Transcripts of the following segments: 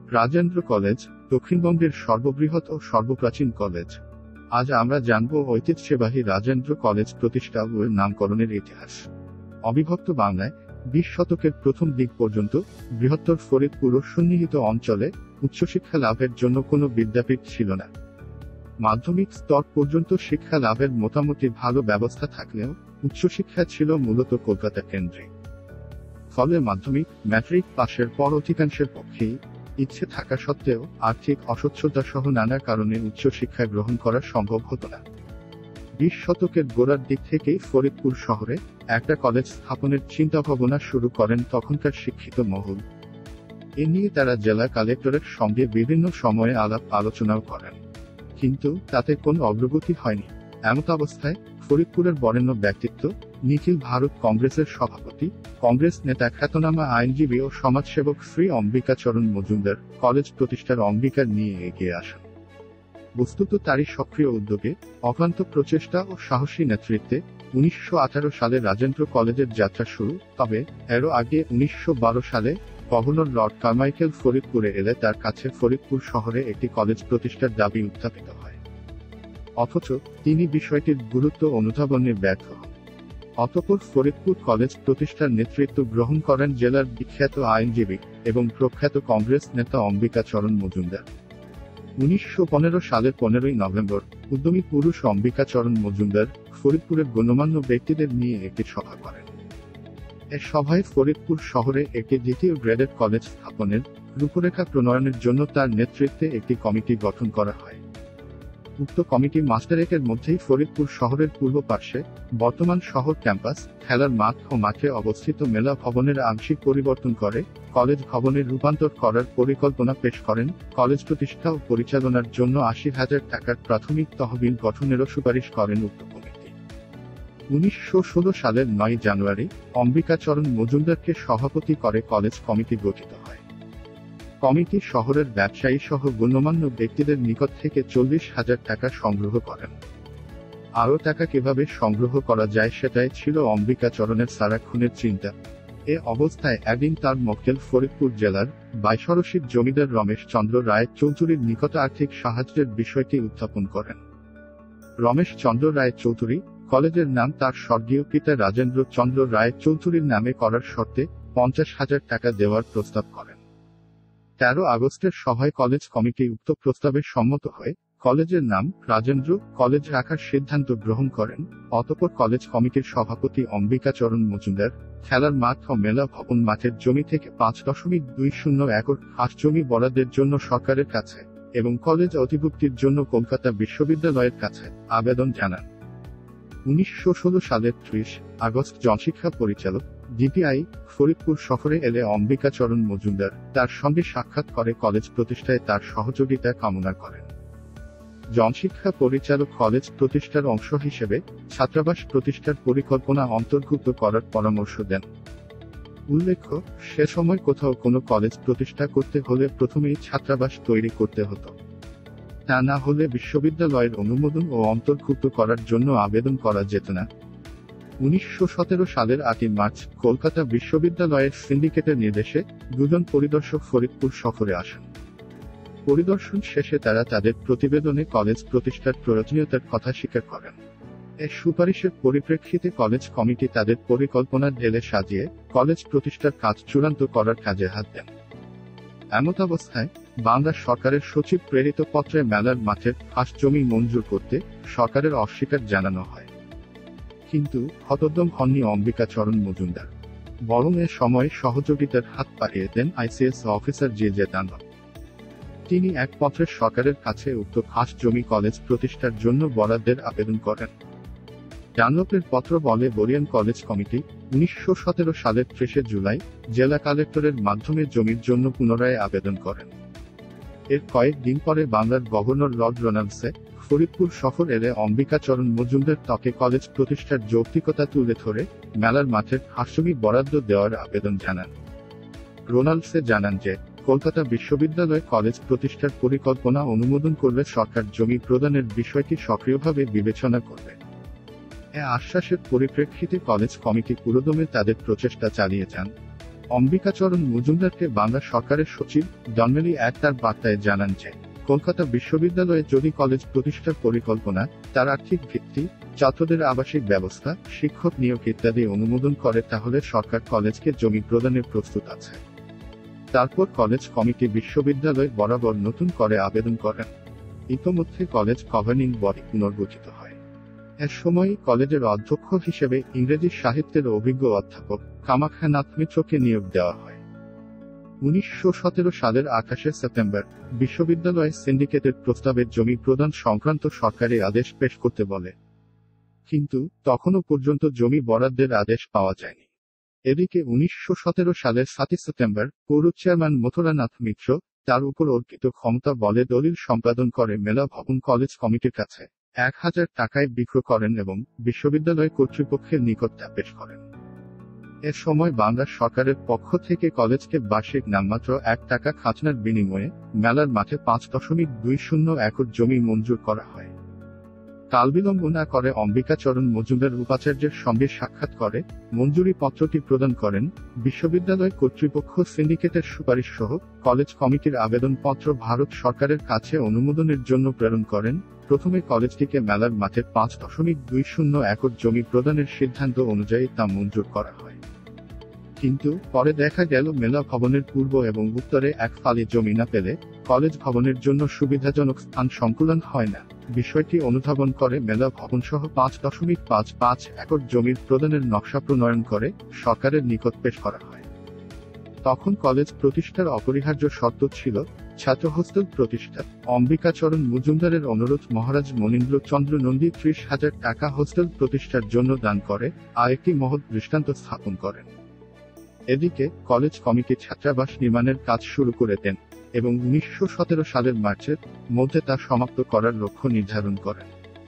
Rajendra college দক্ষিণবঙ্গের সর্ববৃহৎ ও সর্বপ্রাচীন college. আজ আমরা জানব ঐতিহ্যবাহী রাজেন্দ্র কলেজ প্রতিষ্ঠা ও নামকরণের ইতিহাস। অবিভক্ত বাংলায় 20 শতকের প্রথম দিক পর্যন্ত বৃহত্তর ফরিদপুর ও সন্নিহিত অঞ্চলে উচ্চশিক্ষা লাভের জন্য কোনো বিদ্যাপীঠ ছিল না। মাধ্যমিক স্তর পর্যন্ত শিক্ষা লাভের মোটামুটি ভালো ব্যবস্থা থাকলেও উচ্চশিক্ষা ছিল মূলত কলকাতা কেন্দ্রিক। ফলে মাধ্যমিক ম্যাট্রিক পাশের পর অধিকাংশের পক্ষেই ইচ্ছে থাকা সত্ত্বেও আর্থিক অসচ্ছলতা সহ নানা কারণে উচ্চশিক্ষা গ্রহণ করা সম্ভব হতো না। 20 শতকের গোড়ার দিক থেকেই ফরিদপুর শহরে একটা কলেজ স্থাপনের চিন্তাভাবনা শুরু করেন তখনকার শিক্ষিত মহল। এ নিয়ে তারা জেলা কালেক্টরের সঙ্গে বিভিন্ন সময়ে আলাপ আলোচনাও করেন, কিন্তু তাতে কোনো অগ্রগতি হয়নি। এমতাবস্থায় ফরিদপুরের বরেণ্য ব্যক্তিত্ব, নিখিল ভারত কংগ্রেসের সভাপতি, কংগ্রেস নেতা খ্যাতনামা আইনজীবী ও সমাজসেবক শ্রী অম্বিকাচরণ মজুমদার কলেজ প্রতিষ্ঠার অঙ্গীকার নিয়ে এগিয়ে আসেন। বস্তুত তারই সক্রিয় উদ্যোগে, অক্লান্ত প্রচেষ্টা ও সাহসী নেতৃত্বে 1918 সালে রাজেন্দ্র কলেজের যাত্রা শুরু। তবে এরও আগে 1912 সালে গভর্নর লর্ড কারমাইকেল ফরিদপুরে এলে তার কাছে ফরিদপুর শহরে একটি কলেজ প্রতিষ্ঠার দাবি উত্থাপিত হয়। অথচ তিনি বিষয়টির গুরুত্ব অনুধাবনে ব্যর্থ হন। অতঃপর ফরিদপুর কলেজ প্রতিষ্ঠার নেতৃত্ব গ্রহণ করেন জেলার বিখ্যাত আইনজীবী এবং প্রখ্যাত কংগ্রেস নেতা অম্বিকাচরণ মজুমদার। 1915 সালের 15ই নভেম্বর উদ্যমী পুরুষ অম্বিকাচরণ মজুমদার ফরিদপুরের গণ্যমান্য ব্যক্তিদের নিয়ে একটি সভা করেন। এ সভায় ফরিদপুর শহরে একটি দ্বিতীয় গ্রেডের কলেজ স্থাপনের রূপরেখা প্রণয়নের জন্য তার নেতৃত্বে একটি কমিটি গঠন করা হয়। উক্ত কমিটি মাস্টারেকের মধ্যেই ফরিদপুর শহরের পূর্ব পার্শ্বে বর্তমান শহর ক্যাম্পাস, খেলার মাঠ ও মাঠে অবস্থিত মেলা ভবনের আংশিক পরিবর্তন করে কলেজ ভবনের রূপান্তর করার পরিকল্পনা পেশ করেন। কলেজ প্রতিষ্ঠা ও পরিচালনার জন্য 80,000 টাকার প্রাথমিক তহবিল গঠনেরও সুপারিশ করেন উক্ত কমিটি। 1916 সালের 9 জানুয়ারি অম্বিকাচরণ মজুমদারকে সভাপতি করে কলেজ কমিটি গঠিত হয়। কমিটি শহরের ব্যবসায়ী সহ গণ্যমান্য ব্যক্তিদের নিকট থেকে 40,000 টাকা সংগ্রহ করেন। আরও টাকা কিভাবে সংগ্রহ করা যায় সেটাই ছিল অম্বিকাচরণের সারাক্ষণের চিন্তা। এ অবস্থায় একদিন তার মক্কেল ফরিদপুর জেলার বাইশরসির জমিদার রমেশ চন্দ্র রায় চৌধুরীর নিকট আর্থিক সাহায্যের বিষয়টি উত্থাপন করেন। রমেশ চন্দ্র রায় চৌধুরী কলেজের নাম তার স্বর্গীয় পিতা রাজেন্দ্র চন্দ্র রায় চৌধুরীর নামে করার শর্তে 50,000 টাকা দেওয়ার প্রস্তাব করেন। 13 আগস্টের সভায় কলেজ কমিটি উক্ত প্রস্তাবে সম্মত হয়ে কলেজের নাম রাজেন্দ্র কলেজ রাখার সিদ্ধান্ত গ্রহণ করেন। অতঃপর কলেজ কমিটির সভাপতি অম্বিকাচরণ মজুমদার খেলার মাঠ ও মেলা ভবন মাঠের জমি থেকে 5.20 একর খাস জমি বরাদ্দের জন্য সরকারের কাছে এবং কলেজ অধিভুক্তির জন্য কলকাতা বিশ্ববিদ্যালয়ের কাছে আবেদন জানান। 1916 সালের 30 আগস্ট জনশিক্ষা পরিচালক ডিপিআই ফরিদপুর শহরে এলে অম্বিকাচরণ মজুমদার তার সঙ্গে সাক্ষাৎ করে কলেজ প্রতিষ্ঠায় তার সহযোগিতা কামনা করেন। জনশিক্ষা পরিচালক কলেজ প্রতিষ্ঠার অংশ হিসেবে ছাত্রাবাস প্রতিষ্ঠার পরিকল্পনা অন্তর্ভুক্ত করার পরামর্শ দেন। উল্লেখ্য, সে সময় কোথাও কোনো কলেজ প্রতিষ্ঠা করতে হলে প্রথমেই ছাত্রাবাস তৈরি করতে হতো। তা না হলে বিশ্ববিদ্যালয়ের অনুমোদন ও অন্তর্ভুক্ত করার জন্য আবেদন করা যেত না। 1917 সালের 8 মার্চ কলকাতা বিশ্ববিদ্যালয়ের সিন্ডিকেটের নির্দেশে 2 জন পরিদর্শক ফরিদপুর শহরে আসেন। পরিদর্শন শেষে তারা তাদের প্রতিবেদনে কলেজ প্রতিষ্ঠার প্রয়োজনীয়তার কথা স্বীকার করেন। এই সুপারিশের পরিপ্রেক্ষিতে কলেজ কমিটি তাদের পরিকল্পনা ঢেলে সাজিয়ে কলেজ প্রতিষ্ঠার কাজ চূড়ান্ত করার কাজে হাত দেন। এমতাবস্থায় বাংলা সরকারের সচিব প্রেরিত পত্রে মেলার মাঠের খাস জমি মঞ্জুর করতে সরকারের অস্বীকার জানানো হয়। কিন্তু হতোদ্যম হননি অম্বিকাচরণ মজুমদার, বরং এ সময় সহযোগিতার হাত বাড়িয়ে দেন আইসিএস অফিসার জে দানব। তিনি এক পত্রে সরকারের কাছে উক্ত খাস জমি কলেজ প্রতিষ্ঠার জন্য বরাদ্দের আবেদন করেন। ডানলপের পত্র বলে বরিয়ান কলেজ কমিটি 1917 সালের 30 জুলাই জেলা কালেক্টরের মাধ্যমে জমির জন্য পুনরায় আবেদন করেন। এর কয়েকদিন পরে বাংলার গভর্নর লর্ড রোনাল্ডসে ফরিদপুর শহর এলে অম্বিকাচরণ মজুমদার তাকে কলেজ প্রতিষ্ঠার যৌক্তিকতা তুলে ধরে মেলার মাঠের খাস জমি বরাদ্দ দেওয়ার আবেদন জানান। রোনাল্ডসে জানান যে কলকাতা বিশ্ববিদ্যালয় কলেজ প্রতিষ্ঠার পরিকল্পনা অনুমোদন করলে সরকার জমি প্রদানের বিষয়টি সক্রিয়ভাবে বিবেচনা করবে। এ আশ্বাসের পরিপ্রেক্ষিতে কলেজ কমিটি পুরোদমে তাদের প্রচেষ্টা চালিয়ে যান। অম্বিকাচরণ মজুমদারকে বাংলা সরকারের সচিব জন্মেলি এক তার বার্তায় জানান যে কলকাতা বিশ্ববিদ্যালয়ে যদি কলেজ প্রতিষ্ঠার পরিকল্পনা, তার আর্থিক ভিত্তি, ছাত্রদের আবাসিক ব্যবস্থা, শিক্ষক নিয়োগ ইত্যাদি অনুমোদন করে তাহলে সরকার কলেজকে জমি প্রদানের প্রস্তুত আছে। তারপর কলেজ কমিটি বিশ্ববিদ্যালয় বরাবর নতুন করে আবেদন করেন। ইতোমধ্যে কলেজ গভর্নিং বডি পুনর্গঠিত হয়। এর সময়ই কলেজের অধ্যক্ষ হিসেবে ইংরেজি সাহিত্যের অভিজ্ঞ অধ্যাপক কামাখ্যানাথ মিত্রকে নিয়োগ দেওয়া হয়। 1917 সালের 28 সেপ্টেম্বর বিশ্ববিদ্যালয় সিন্ডিকেটের প্রস্তাবে জমি প্রদান সংক্রান্ত সরকারি আদেশ পেশ করতে বলে, কিন্তু তখনও পর্যন্ত জমি বরাদ্দের আদেশ পাওয়া যায়নি। এদিকে 1917 সালের 7 সেপ্টেম্বর পৌর চেয়ারম্যান মথুরানাথ মিত্র তার উপর অর্পিত ক্ষমতা বলে দলিল সম্পাদন করে মেলা ভবন কলেজ কমিটির কাছে 1000 টাকায় বিক্রয় করেন এবং বিশ্ববিদ্যালয় কর্তৃপক্ষের নিকট তা পেশ করেন। এ সময় বাংলা সরকারের পক্ষ থেকে কলেজকে বার্ষিক নামমাত্র 1 টাকা খাজনার বিনিময়ে মেলার মাঠে 5.20 একর জমি মঞ্জুর করা হয়। কালবিলম্ব না করে অম্বিকাচরণ মজুমদার উপাচার্যের সঙ্গে সাক্ষাৎ করে মঞ্জুরি পত্রটি প্রদান করেন। বিশ্ববিদ্যালয় কর্তৃপক্ষ সিন্ডিকেটের সুপারিশ সহ কলেজ কমিটির আবেদনপত্র ভারত সরকারের কাছে অনুমোদনের জন্য প্রেরণ করেন। প্রথমে কলেজটিকে মেলার মাঠে 5.20 একর জমি প্রদানের সিদ্ধান্ত অনুযায়ী তা মঞ্জুর করা হয়, কিন্তু পরে দেখা গেল মেলা ভবনের পূর্ব এবং উত্তরে এক ফালি জমি না পেলে কলেজ ভবনের জন্য সুবিধাজনক স্থান সংকুলন হয় না। বিষয়টি অনুধাবন করে মেলা ভবন সহ 5.55 একর জমির প্রদানের নকশা প্রণয়ন করে সরকারের নিকট পেশ করা হয়। তখন কলেজ প্রতিষ্ঠার অপরিহার্য শর্ত ছিল ছাত্র হোস্টেল প্রতিষ্ঠা। অম্বিকাচরণ মজুমদারের অনুরোধ মহারাজ মনীন্দ্র চন্দ্র নন্দী 30,000 টাকা হোস্টেল প্রতিষ্ঠার জন্য দান করে আর একটি মহৎ দৃষ্টান্ত স্থাপন করেন। এদিকে কলেজ কমিটি ছাত্রাবাস নির্মাণের কাজ শুরু করে দেন এবং 1917 সালের মার্চের মধ্যে তা সমাপ্ত করার লক্ষ্য নির্ধারণ করেন।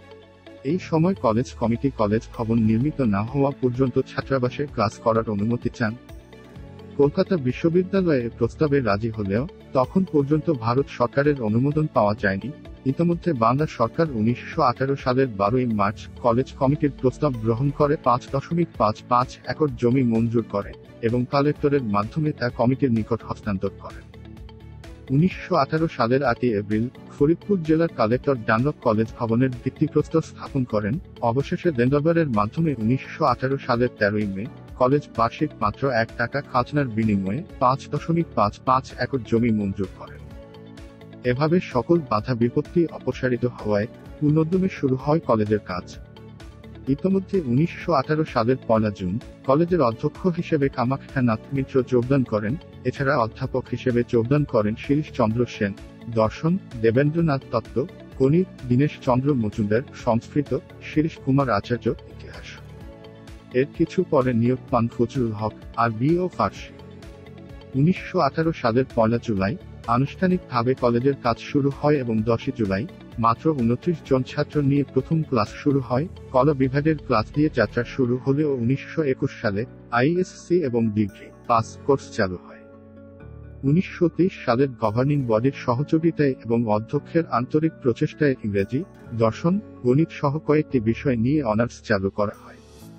এই সময় কলেজ কমিটি কলেজ ভবন নির্মিত না হওয়া পর্যন্ত ছাত্রাবাসে ক্লাস করার অনুমতি চান। কলকাতা বিশ্ববিদ্যালয়ে প্রস্তাবে রাজি হলেও তখন পর্যন্ত ভারত সরকারের অনুমোদন পাওয়া যায়নি। ইতোমধ্যে বাংলা সরকার 1918 সালের 12 মার্চ কলেজ কমিটির প্রস্তাব গ্রহণ করে 5.55 একর জমি মঞ্জুর করে এবং কালেক্টরের মাধ্যমে তা কমিটির নিকট হস্তান্তর করেন। 1918 সালের 8 এপ্রিল ফরিদপুর জেলার কালেক্টর ডানলপ কলেজ ভবনের ভিত্তিপ্রস্তর স্থাপন করেন। অবশেষে দেনদরবারের মাধ্যমে 1918 সালের 13 মে কলেজ বার্ষিক মাত্র 1 টাকা খাজনার বিনিময়ে 5.55 একর জমি মঞ্জুর করেন। এভাবে সকল বাধা বিপত্তি অপসারিত হওয়ায় পুনর্দমে শুরু হয় কলেজের কাজ। ইতোমধ্যে 1918 সালের 1 জুন কলেজের অধ্যক্ষ হিসেবে কামাখ্যানাথ মিত্র যোগদান করেন। এছাড়া অধ্যাপক হিসেবে যোগদান করেন শিরিষ চন্দ্র সেন, দর্শন, দেবেন্দ্রনাথ তত্ত্ব, গণিত, দীনেশ চন্দ্র মজুমদার, সংস্কৃত, শিরিষ কুমার আচার্য, ইতিহাস। এর কিছু পরে নিয়োগ পান ফজলুল হক, আরবি ও ফার্সি। 1918 সালের 1 জুলাই আনুষ্ঠানিকভাবে কলেজের কাজ শুরু হয় এবং 10 জুলাই মাত্র 29 জন ছাত্র নিয়ে প্রথম ক্লাস শুরু হয়। কলা বিভাগের ক্লাস দিয়ে যাত্রা শুরু হলেও 1921 সালে আইএসসি এবং ডিগ্রি পাস কোর্স চালু হয়। 1930 সালের গভর্নিং বডির সহযোগিতায় এবং অধ্যক্ষের আন্তরিক প্রচেষ্টায় ইংরেজি, দর্শন, গণিত সহ কয়েকটি বিষয় নিয়ে অনার্স চালু করা হয়।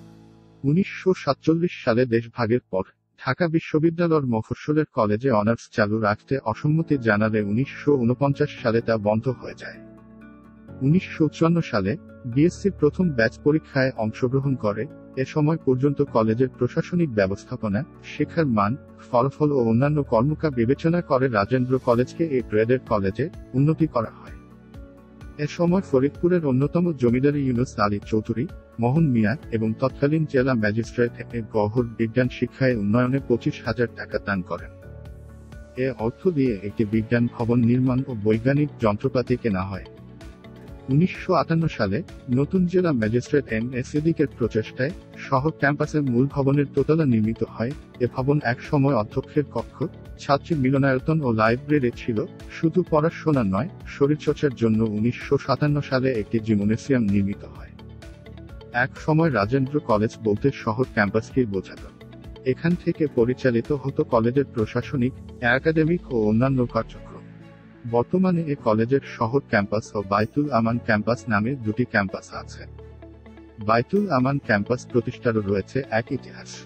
1947 সালে দেশভাগের পর ঢাকা বিশ্ববিদ্যালয়ের মফস্বলের কলেজে অনার্স চালু রাখতে অসম্মতি জানালে 1949 সালে তা বন্ধ হয়ে যায়। 1954 সালে বিএসসির প্রথম ব্যাচ পরীক্ষায় অংশগ্রহণ করে। এ সময় পর্যন্ত কলেজের প্রশাসনিক ব্যবস্থাপনা, শিক্ষার মান, ফলাফল ও অন্যান্য কর্মকাণ্ড বিবেচনা করে রাজেন্দ্র কলেজকে এ গ্রেডের কলেজে উন্নতি করা হয়। এ সময় ফরিদপুরের অন্যতম জমিদার ইউনুস আলী চৌধুরী, মোহন মিয়া এবং তৎকালীন জেলা ম্যাজিস্ট্রেট গভট বিজ্ঞান শিক্ষায় উন্নয়নে 25,000 টাকা দান করেন। এ অর্থ দিয়ে একটি বিজ্ঞান ভবন নির্মাণ ও বৈজ্ঞানিক যন্ত্রপাতি কেনা হয়। 1958 সালে নতুন জেলা ম্যাজিস্ট্রেট এস সিদ্দিকের প্রচেষ্টায় শহর ক্যাম্পাসের মূল ভবনের দোতলা নির্মিত হয়। এ ভবন এক সময় অধ্যক্ষের কক্ষ, ছাত্রী মিলনায়তন ও লাইব্রেরি ছিল। শুধু পড়াশোনা নয়, শরীরচর্চার জন্য 1957 সালে একটি জিমনেসিয়াম নির্মিত হয়। এক সময় রাজেন্দ্র কলেজ বলতে শহর ক্যাম্পাসকেই বোঝাতো। এখান থেকে পরিচালিত হতো কলেজের প্রশাসনিক, একাডেমিক ও অন্যান্য কার্যক্রম। বর্তমানে এ কলেজের শহর ক্যাম্পাস ও বাইতুল আমান ক্যাম্পাস নামে দুটি ক্যাম্পাস আছে। বাইতুল আমান ক্যাম্পাস প্রতিষ্ঠারও রয়েছে এক ইতিহাস।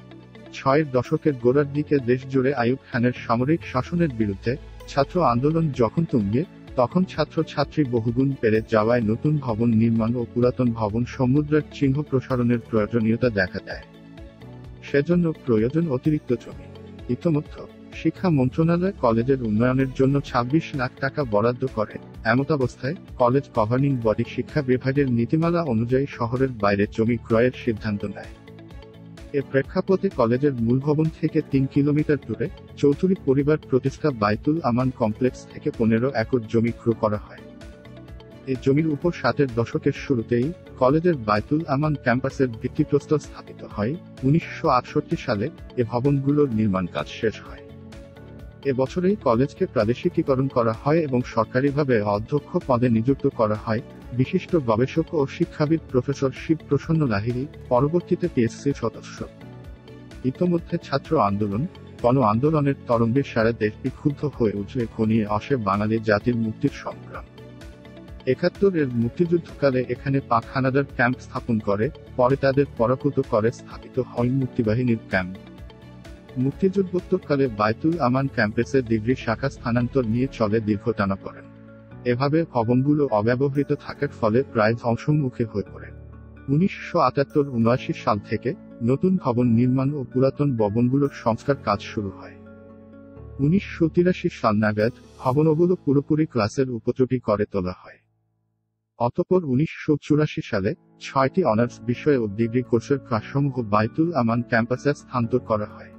ছয়ের দশকের গোড়ার দিকে দেশজুড়ে আইয়ুব খানের সামরিক শাসনের বিরুদ্ধে ছাত্র আন্দোলন যখন তুঙ্গে, তখন ছাত্রছাত্রী বহুগুণ বেড়ে যাওয়ায় নতুন ভবন নির্মাণ ও পুরাতন ভবন সমুদ্রের চিহ্ন প্রসারণের প্রয়োজনীয়তা দেখা দেয়। সেজন্য প্রয়োজন অতিরিক্ত জমি। ইতোমধ্যে শিক্ষা মন্ত্রণালয় কলেজের উন্নয়নের জন্য ২৬ লাখ টাকা বরাদ্দ করে। এমতাবস্থায় কলেজ গভর্নিং বডি শিক্ষা বিভাগের নীতিমালা অনুযায়ী শহরের বাইরে জমি ক্রয়ের সিদ্ধান্ত নেয়। এ প্রেক্ষাপটে কলেজের মূল ভবন থেকে ৩ কিলোমিটার দূরে চৌধুরী পরিবার প্রতিষ্ঠা বাইতুল আমান কমপ্লেক্স থেকে ১৫ একর জমি ক্রয় করা হয়। এই জমির উপর ৬০-এর দশকের শুরুতেই কলেজের বাইতুল আমান ক্যাম্পাসের ভিত্তিপ্রস্তর স্থাপিত হয়। ১৯৬৮ সালে এ ভবনগুলোর নির্মাণ কাজ শেষ হয়। এ বছরেই কলেজকে প্রাদেশিকীকরণ করা হয় এবং সরকারিভাবে অধ্যক্ষ পদে নিযুক্ত করা হয় বিশিষ্ট গবেষক ও শিক্ষাবিদ প্রফেসর শিব প্রসন্ন লাহিড়ী, পরবর্তীতে পিএসসি সদস্য। ইতোমধ্যে ছাত্র আন্দোলন, গণ আন্দোলনের তরঙ্গে সারা দেশ বিক্ষুব্ধ হয়ে উঠলে ঘনিয়ে আসে বাঙালি জাতির মুক্তির সংগ্রাম। ৭১-এর মুক্তিযুদ্ধকালে এখানে পাক হানাদার ক্যাম্প স্থাপন করে, পরে তাদের পরাভূত করে স্থাপিত হয় মুক্তিবাহিনীর ক্যাম্প। মুক্তিযুদ্ধোত্তরকালে বাইতুল আমান ক্যাম্পাসে ডিগ্রি শাখা স্থানান্তর নিয়ে চলে দীর্ঘ টানাপোড়েন। এভাবে ভবনগুলো অব্যবহৃত থাকার ফলে প্রায় ধ্বংসমুখে হয়ে পড়ে। ১৯৭৮-৭৯ সাল থেকে নতুন ভবন নির্মাণ ও পুরাতন ভবনগুলোর সংস্কার কাজ শুরু হয়। ১৯৮৩ সাল নাগাদ ভবনগুলো পুরোপুরি ক্লাসের উপযোগী করে তোলা হয়। অতঃপর ১৯৮৪ সালে ৬টি অনার্স বিষয়ে ও ডিগ্রি কোর্সের ক্লাসসমূহ বাইতুল আমান ক্যাম্পাসে স্থানান্তর করা হয়।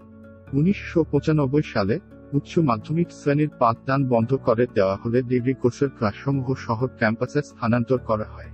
১৯৯৫ সালে উচ্চ মাধ্যমিক শ্রেণীর পাঠদান বন্ধ করে দেওয়া হলে ডিগ্রি কোর্সের ক্লাসসমূহ শহর ক্যাম্পাসে স্থানান্তর করা হয়।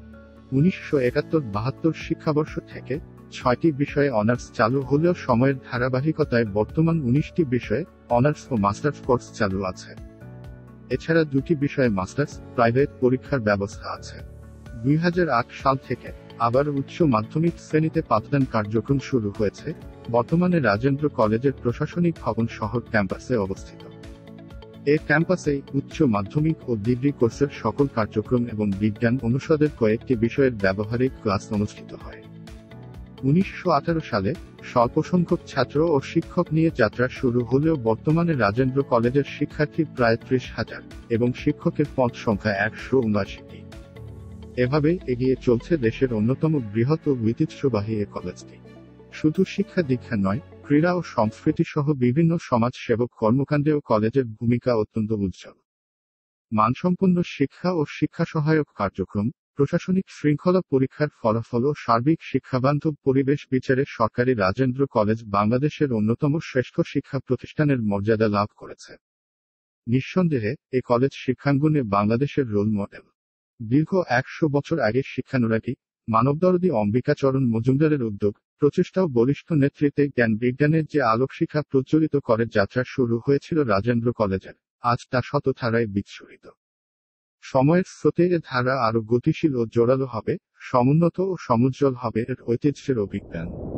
১৯৭১-৭২ শিক্ষাবর্ষ থেকে ৬টি বিষয়ে অনার্স চালু হলেও সময়ের ধারাবাহিকতায় বর্তমান ১৯টি বিষয়ে অনার্স ও মাস্টার্স কোর্স চালু আছে। এছাড়া 2টি বিষয়ে মাস্টার্স প্রাইভেট পরীক্ষার ব্যবস্থা আছে। ২০০৮ সাল থেকে আবার উচ্চ মাধ্যমিক শ্রেণীতে পাঠদান কার্যক্রম শুরু হয়েছে। বর্তমানে রাজেন্দ্র কলেজের প্রশাসনিক ভবন শহর ক্যাম্পাসে অবস্থিত। এ ক্যাম্পাসে উচ্চ মাধ্যমিক ও ডিগ্রি কোর্সের সকল কার্যক্রম এবং বিজ্ঞান অনুষদের কয়েকটি বিষয়ের ব্যবহারিক ক্লাস অনুষ্ঠিত হয়। ১৯১৮ সালে স্বল্পসংখ্যক ছাত্র ও শিক্ষক নিয়ে যাত্রা শুরু হলেও বর্তমানে রাজেন্দ্র কলেজের শিক্ষার্থী প্রায় ৩০,০০০ এবং শিক্ষকের পদ সংখ্যা ১৭৯টি। এভাবে এগিয়ে চলছে দেশের অন্যতম বৃহৎ ও ঐতিহ্যবাহী এ কলেজটি। শুধু শিক্ষা দীক্ষা নয়, ক্রীড়া ও সংস্কৃতি সহ বিভিন্ন সমাজ সেবক কর্মকাণ্ডেও কলেজের ভূমিকা অত্যন্ত উজ্জ্বল। মানসম্পন্ন শিক্ষা ও শিক্ষা সহায়ক কার্যক্রম, প্রশাসনিক শৃঙ্খলা, পরীক্ষার ফলাফল ও সার্বিক শিক্ষাবান্ধব পরিবেশ বিচারে সরকারি রাজেন্দ্র কলেজ বাংলাদেশের অন্যতম শ্রেষ্ঠ শিক্ষা প্রতিষ্ঠানের মর্যাদা লাভ করেছে। নিঃসন্দেহে এ কলেজ শিক্ষাঙ্গনে বাংলাদেশের রোল মডেল। দীর্ঘ ১০০ বছর আগে শিক্ষানুরাগী, মানবদরদী অম্বিকাচরণ মজুমদারের উদ্যোগ, প্রচেষ্টা ও বলিষ্ঠ নেতৃত্বে জ্ঞান বিজ্ঞানের যে আলোকশিখা প্রজ্বলিত করে যাত্রা শুরু হয়েছিল রাজেন্দ্র কলেজের, আজ তা শত ধারায় বিচ্ছুরিত। সময়ের স্রোতে এ ধারা আরো গতিশীল ও জোরালো হবে, সমুন্নত ও সমুজ্জ্বল হবে এর ঐতিহ্যের অভিজ্ঞান।